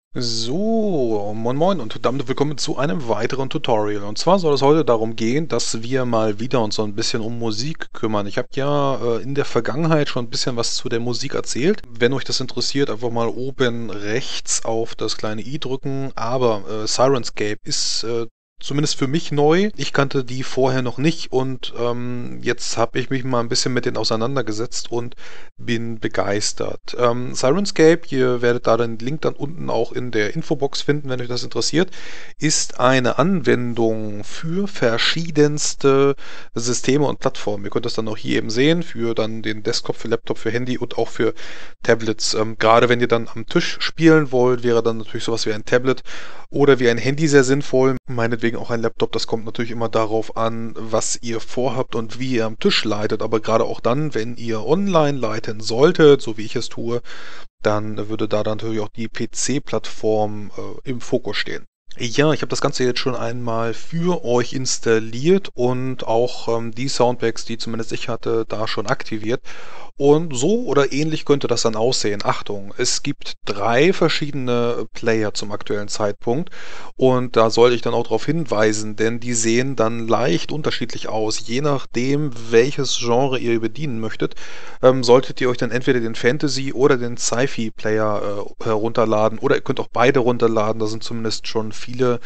So, moin moin und damit willkommen zu einem weiteren Tutorial. Und zwar soll es heute darum gehen, dass wir mal wieder uns so ein bisschen um Musik kümmern. Ich habe ja in der Vergangenheit schon ein bisschen was zu der Musik erzählt. Wenn euch das interessiert, einfach mal oben rechts auf das kleine i drücken. Aber Sirenscape ist zumindest für mich neu. Ich kannte die vorher noch nicht und jetzt habe ich mich mal ein bisschen mit denen auseinandergesetzt und bin begeistert. Sirenscape, ihr werdet da den Link dann unten auch in der Infobox finden, wenn euch das interessiert, ist eine Anwendung für verschiedenste Systeme und Plattformen. Ihr könnt das dann auch hier eben sehen, für dann den Desktop, für Laptop, für Handy und auch für Tablets. Gerade wenn ihr dann am Tisch spielen wollt, wäre dann natürlich sowas wie ein Tablet oder wie ein Handy sehr sinnvoll. Meinetwegen auch ein Laptop. Das kommt natürlich immer darauf an, was ihr vorhabt und wie ihr am Tisch leitet. Aber gerade auch dann, wenn ihr online leiten solltet, so wie ich es tue, dann würde da dann natürlich auch die PC-Plattform im Fokus stehen. Ja, ich habe das Ganze jetzt schon einmal für euch installiert und auch die Soundpacks, die zumindest ich hatte, da schon aktiviert. Und so oder ähnlich könnte das dann aussehen. Achtung, es gibt 3 verschiedene Player zum aktuellen Zeitpunkt und da sollte ich dann auch darauf hinweisen, denn die sehen dann leicht unterschiedlich aus. Je nachdem, welches Genre ihr bedienen möchtet, solltet ihr euch dann entweder den Fantasy oder den Sci-Fi Player herunterladen oder ihr könnt auch beide runterladen. Da sind zumindest schon viele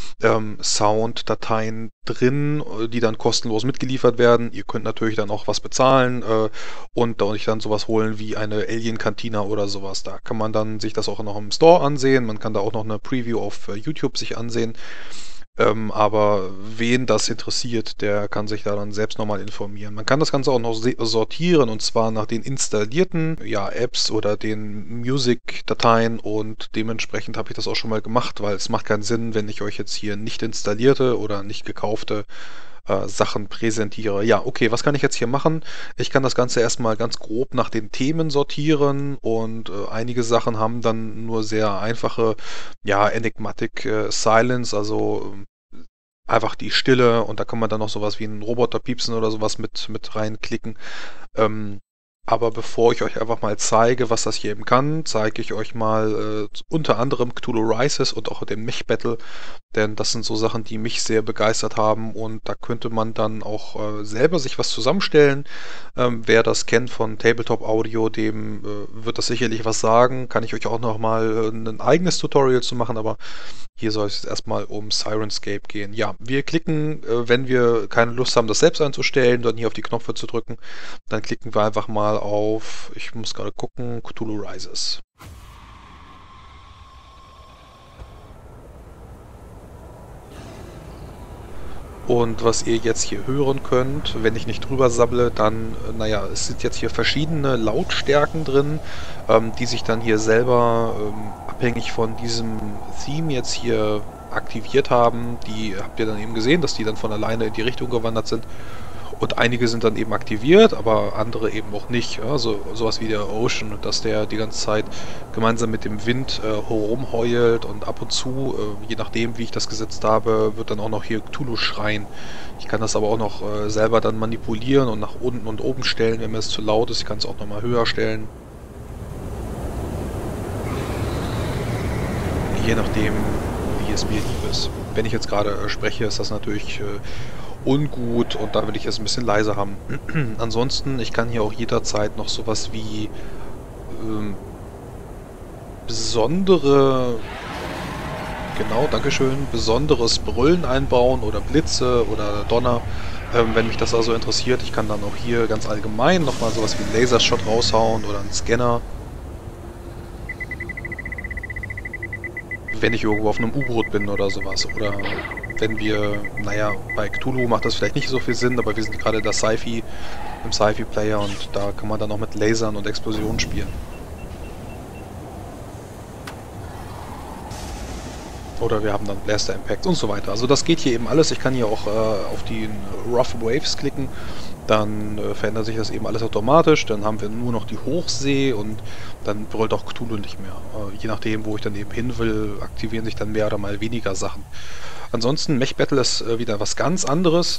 Sounddateien drin, die dann kostenlos mitgeliefert werden. Ihr könnt natürlich dann auch was bezahlen und euch dann sowas holen wie eine Alien Cantina oder sowas. Da kann man dann sich das auch noch im Store ansehen. Man kann da auch noch eine Preview auf YouTube sich ansehen. Aber wen das interessiert, der kann sich da dann selbst nochmal informieren. Man kann das Ganze auch noch sortieren und zwar nach den installierten Apps oder den Music-Dateien und dementsprechend habe ich das auch schon mal gemacht, weil es macht keinen Sinn, wenn ich euch jetzt hier nicht installierte oder nicht gekaufte Sachen präsentiere. Ja, okay, was kann ich jetzt hier machen? Ich kann das Ganze erstmal ganz grob nach den Themen sortieren und einige Sachen haben dann nur sehr einfache, Enigmatic Silence, also einfach die Stille und da kann man dann noch sowas wie einen Roboter piepsen oder sowas mit reinklicken. Ähm, aber bevor ich euch einfach mal zeige, was das hier eben kann, zeige ich euch mal unter anderem Cthulhu Rises und auch den Mech Battle, denn das sind so Sachen, die mich sehr begeistert haben und da könnte man dann auch selber sich was zusammenstellen. Wer das kennt von Tabletop Audio, dem wird das sicherlich was sagen. Kann ich euch auch noch mal ein eigenes Tutorial zu machen, aber hier soll es jetzt erstmal um Sirenscape gehen. Ja, wir klicken, wenn wir keine Lust haben, das selbst einzustellen, dann hier auf die Knöpfe zu drücken. Dann klicken wir einfach mal auf, ich muss gerade gucken, Cthulhu Rises. Und was ihr jetzt hier hören könnt, wenn ich nicht drüber sabble, dann, es sind jetzt hier verschiedene Lautstärken drin, die sich dann hier selber abhängig von diesem Theme jetzt hier aktiviert haben. Die habt ihr dann eben gesehen, dass die dann von alleine in die Richtung gewandert sind. Und einige sind dann eben aktiviert, aber andere eben auch nicht. Also sowas wie der Ocean, dass der die ganze Zeit gemeinsam mit dem Wind rumheult und ab und zu, je nachdem wie ich das gesetzt habe, wird dann auch noch hier Cthulhu schreien. Ich kann das aber auch noch selber dann manipulieren und nach unten und oben stellen, wenn mir es zu laut ist. Ich kann es auch nochmal höher stellen. Je nachdem, wie es mir lieb ist. Wenn ich jetzt gerade spreche, ist das natürlich ungut und da will ich es ein bisschen leiser haben. Ansonsten, ich kann hier auch jederzeit noch sowas wie besondere, genau, Dankeschön, besonderes Brüllen einbauen oder Blitze oder Donner, wenn mich das also interessiert. Ich kann dann auch hier ganz allgemein nochmal sowas wie einen Lasershot raushauen oder einen Scanner. Wenn ich irgendwo auf einem U-Boot bin oder sowas. Oder wenn wir, bei Cthulhu macht das vielleicht nicht so viel Sinn, aber wir sind gerade im Sci-Fi-Player und da kann man dann auch mit Lasern und Explosionen spielen. Oder wir haben dann Blaster Impact und so weiter. Also das geht hier eben alles. Ich kann hier auch auf die Rough Waves klicken. Dann verändert sich das eben alles automatisch. Dann haben wir nur noch die Hochsee und dann brüllt auch Cthulhu nicht mehr. Je nachdem, wo ich dann eben hin will, aktivieren sich dann mehr oder mal weniger Sachen. Ansonsten, Mech Battle ist wieder was ganz anderes.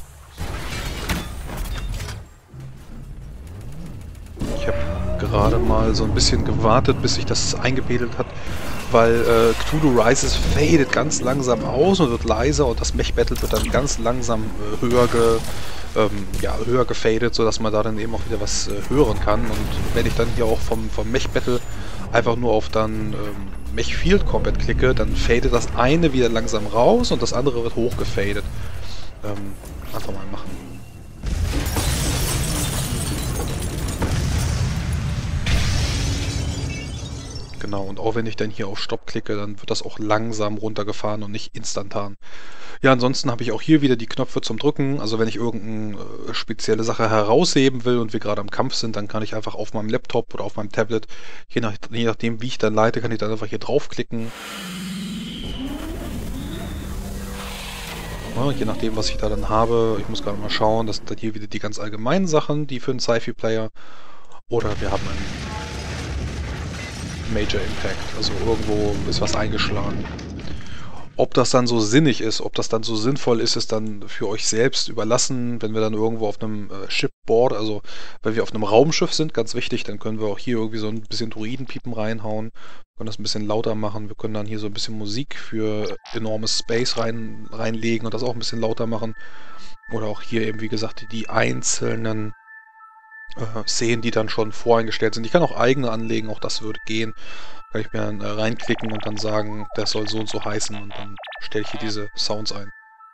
Ich habe gerade mal so ein bisschen gewartet, bis sich das eingepegelt hat. weil Cthulhu Rises fadet ganz langsam aus und wird leiser und das Mech-Battle wird dann ganz langsam höher gefadet, sodass man da dann eben auch wieder was hören kann. Und wenn ich dann hier auch vom Mech-Battle einfach nur auf dann Mech Field Combat klicke, dann fadet das eine wieder langsam raus und das andere wird hochgefadet. Einfach mal machen. Genau, und auch wenn ich dann hier auf Stopp klicke, dann wird das auch langsam runtergefahren und nicht instantan. Ja, ansonsten habe ich auch hier wieder die Knöpfe zum Drücken. Also wenn ich irgendeine spezielle Sache herausheben will und wir gerade am Kampf sind, dann kann ich einfach auf meinem Laptop oder auf meinem Tablet, je nachdem wie ich dann leite, kann ich dann einfach hier draufklicken. Ja, je nachdem, was ich da dann habe. Ich muss gerade mal schauen, das sind dann hier wieder die ganz allgemeinen Sachen, die für einen Sci-Fi-Player. Oder wir haben einen Major Impact, also irgendwo ist was eingeschlagen. Ob das dann so sinnig ist, ob das dann so sinnvoll ist, ist dann für euch selbst überlassen. Wenn wir dann irgendwo auf einem Shipboard, also wenn wir auf einem Raumschiff sind, ganz wichtig, dann können wir auch hier irgendwie so ein bisschen Druidenpiepen reinhauen. Wir können das ein bisschen lauter machen. Wir können dann hier so ein bisschen Musik für enormes Space reinlegen und das auch ein bisschen lauter machen. Oder auch hier eben, wie gesagt, die einzelnen Szenen, die dann schon voreingestellt sind. Ich kann auch eigene anlegen, auch das würde gehen. Kann ich mir dann reinklicken und dann sagen, das soll so und so heißen und dann stelle ich hier diese Sounds ein.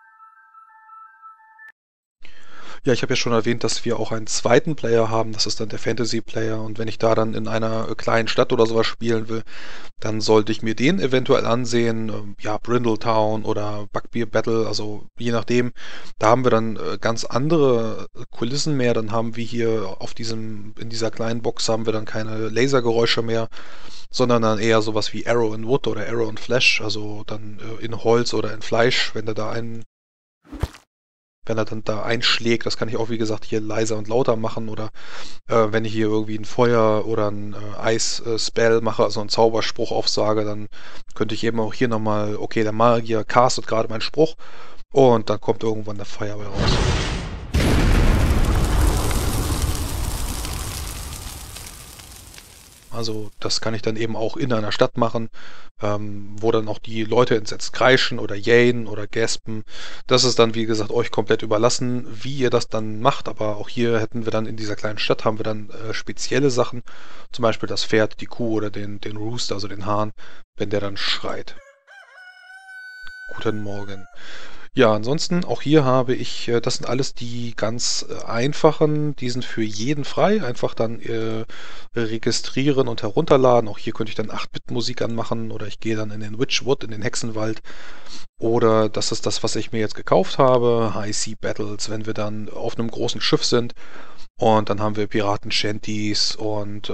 Ja, ich habe ja schon erwähnt, dass wir auch einen zweiten Player haben, das ist dann der Fantasy-Player und wenn ich da dann in einer kleinen Stadt oder sowas spielen will, dann sollte ich mir den eventuell ansehen, ja, Brindletown oder Bugbear Battle, also je nachdem, da haben wir dann ganz andere Kulissen mehr, dann haben wir hier in dieser kleinen Box haben wir dann keine Lasergeräusche mehr, sondern dann eher sowas wie Arrow in Wood oder Arrow in Flesh, also dann in Holz oder in Fleisch, wenn er dann da einschlägt, das kann ich auch, wie gesagt, hier leiser und lauter machen oder wenn ich hier irgendwie ein Feuer oder ein Eis-Spell mache, also einen Zauberspruch aufsage, dann könnte ich eben auch hier nochmal, okay, der Magier castet gerade meinen Spruch und dann kommt irgendwann der Fireball raus. Also das kann ich dann eben auch in einer Stadt machen, wo dann auch die Leute entsetzt kreischen oder jähen oder gaspen. Das ist dann, wie gesagt, euch komplett überlassen, wie ihr das dann macht. Aber auch hier hätten wir dann in dieser kleinen Stadt, haben wir dann spezielle Sachen. Zum Beispiel das Pferd, die Kuh oder den Rooster, also den Hahn, wenn der dann schreit. Guten Morgen. Ja, ansonsten auch hier habe ich, das sind alles die ganz einfachen, die sind für jeden frei, einfach dann registrieren und herunterladen. Auch hier könnte ich dann 8-Bit-Musik anmachen oder ich gehe dann in den Witchwood, in den Hexenwald. Oder das ist das, was ich mir jetzt gekauft habe, High Sea Battles, wenn wir dann auf einem großen Schiff sind und dann haben wir Piraten-Shanties und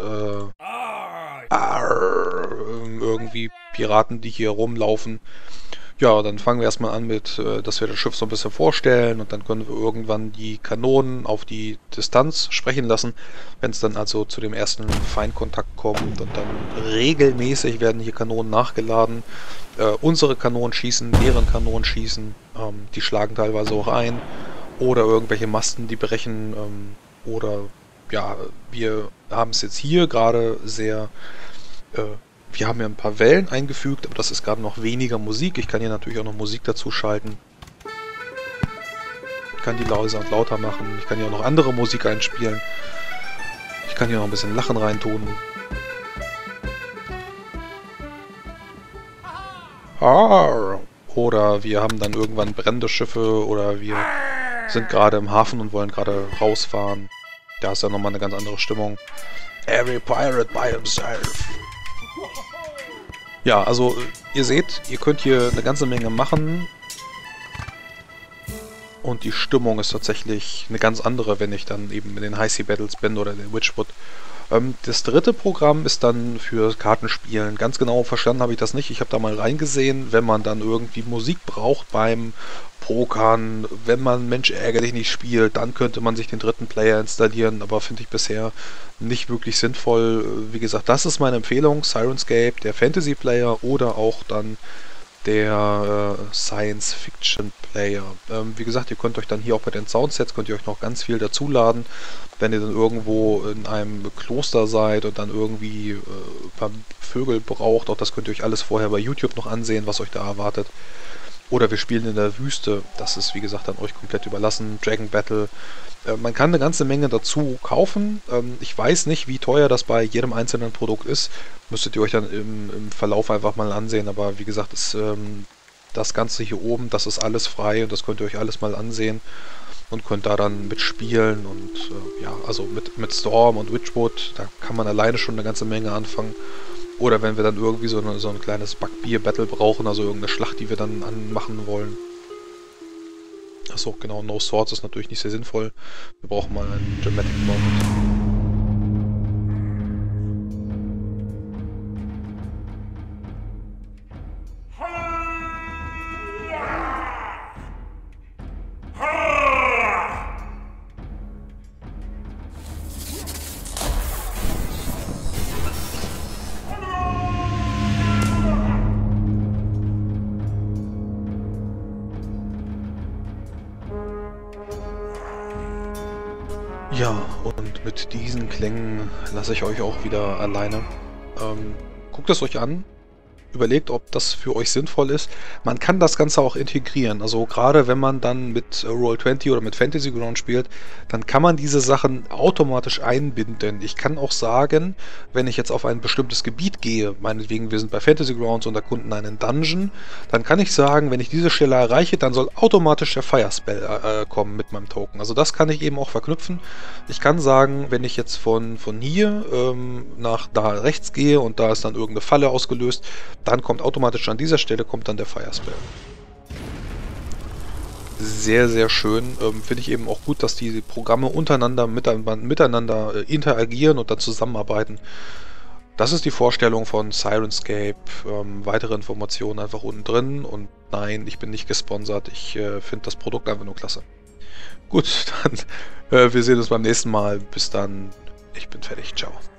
irgendwie Piraten, die hier rumlaufen. Ja, dann fangen wir erstmal an mit, dass wir das Schiff so ein bisschen vorstellen und dann können wir irgendwann die Kanonen auf die Distanz sprechen lassen. Wenn es dann also zu dem ersten Feindkontakt kommt und dann regelmäßig werden hier Kanonen nachgeladen. Unsere Kanonen schießen, deren Kanonen schießen, die schlagen teilweise auch ein oder irgendwelche Masten, die brechen oder ja, wir haben es jetzt hier gerade sehr... wir haben ja ein paar Wellen eingefügt, aber das ist gerade noch weniger Musik. Ich kann hier natürlich auch noch Musik dazu schalten. Ich kann die leiser und lauter machen. Ich kann hier auch noch andere Musik einspielen. Ich kann hier noch ein bisschen Lachen reintun. Oder wir haben dann irgendwann brennende Schiffe oder wir sind gerade im Hafen und wollen gerade rausfahren. Da ist ja nochmal eine ganz andere Stimmung. Every pirate by himself. Ja, also ihr seht, ihr könnt hier eine ganze Menge machen und die Stimmung ist tatsächlich eine ganz andere, wenn ich dann eben in den High Sea Battles bin oder in den Witchwood. Das dritte Programm ist dann für Kartenspielen. Ganz genau verstanden habe ich das nicht. Ich habe da mal reingesehen, wenn man dann irgendwie Musik braucht beim Pokern, wenn man Mensch ärgere dich nicht spielt, dann könnte man sich den dritten Player installieren, aber finde ich bisher nicht wirklich sinnvoll. Wie gesagt, das ist meine Empfehlung, Syrinscape, der Fantasy Player oder auch dann der Science-Fiction-Player. Wie gesagt, ihr könnt euch dann hier auch bei den Soundsets, könnt ihr euch noch ganz viel dazuladen, wenn ihr dann irgendwo in einem Kloster seid und dann irgendwie ein paar Vögel braucht. Auch das könnt ihr euch alles vorher bei YouTube noch ansehen, was euch da erwartet. Oder wir spielen in der Wüste. Das ist, wie gesagt, an euch komplett überlassen. Dragon Battle. Man kann eine ganze Menge dazu kaufen. Ich weiß nicht, wie teuer das bei jedem einzelnen Produkt ist. Müsstet ihr euch dann im Verlauf einfach mal ansehen. Aber wie gesagt, ist, das Ganze hier oben, das ist alles frei und das könnt ihr euch alles mal ansehen und könnt da dann mitspielen. Und ja, also mit Storm und Witchwood, da kann man alleine schon eine ganze Menge anfangen. Oder wenn wir dann irgendwie so ein kleines Backbier-Battle brauchen, also irgendeine Schlacht, die wir dann anmachen wollen. Achso, genau, No Swords ist natürlich nicht sehr sinnvoll. Wir brauchen mal einen Dramatic Moment. Ja, und mit diesen Klängen lasse ich euch auch wieder alleine. Guckt es euch an. Überlegt, ob das für euch sinnvoll ist. Man kann das Ganze auch integrieren. Also gerade wenn man dann mit Roll20 oder mit Fantasy Ground spielt, dann kann man diese Sachen automatisch einbinden. Ich kann auch sagen, wenn ich jetzt auf ein bestimmtes Gebiet gehe, meinetwegen wir sind bei Fantasy Grounds und erkunden einen Dungeon, dann kann ich sagen, wenn ich diese Stelle erreiche, dann soll automatisch der Fire Spell kommen mit meinem Token. Also das kann ich eben auch verknüpfen. Ich kann sagen, wenn ich jetzt von hier nach da rechts gehe und da ist dann irgendeine Falle ausgelöst, dann kommt automatisch an dieser Stelle kommt dann der Fire Spell. Sehr, sehr schön. Finde ich eben auch gut, dass die Programme untereinander miteinander interagieren und dann zusammenarbeiten. Das ist die Vorstellung von Syrinscape. Weitere Informationen einfach unten drin. Und nein, ich bin nicht gesponsert. Ich finde das Produkt einfach nur klasse. Gut, dann wir sehen uns beim nächsten Mal. Bis dann. Ich bin fertig. Ciao.